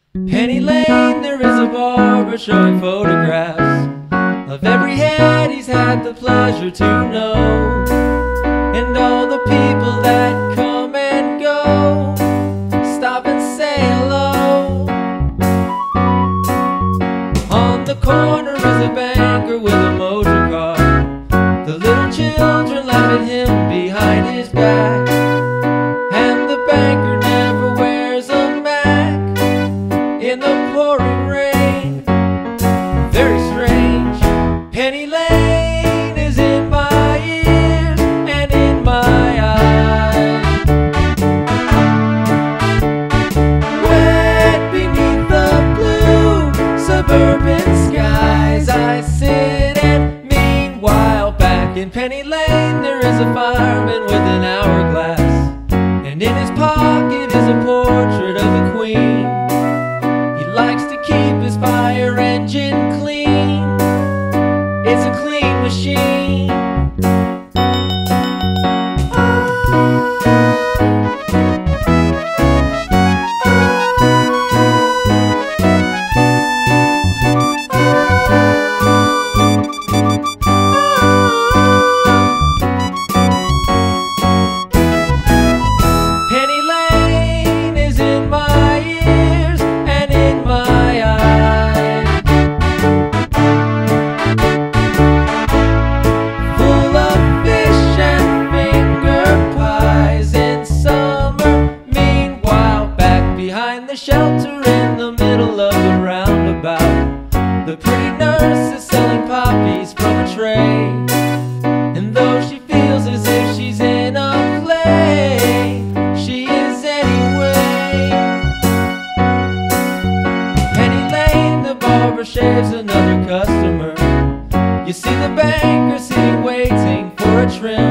Penny Lane, there is a barber showing photographs of every head he's had the pleasure to know, and all the people that come and go stop and say hello. On the corner is a banker with a motor car. The little children laugh at him behind his back, and the banker never wears a Mac in the pouring rain. Very strange. Penny Lane is in my ears and in my eyes. Wet beneath the blue suburban skies, I sit, and meanwhile back in Penny Lane there is a fireman with an hourglass, and in his pocket is a portrait of the Queen. He likes to keep his fire engine clean. It's a clean machine. Penny Lane is in my ears and in my eyes. Full of fish and finger pies in summer. Meanwhile, back behind the shelter in the middle of the roundabout, the pretty nurse is selling poppies from a tray. And though she feels as if she's in a play, she is anyway. Penny Lane, the barber shaves another customer. You see the banker sitting waiting for a trim.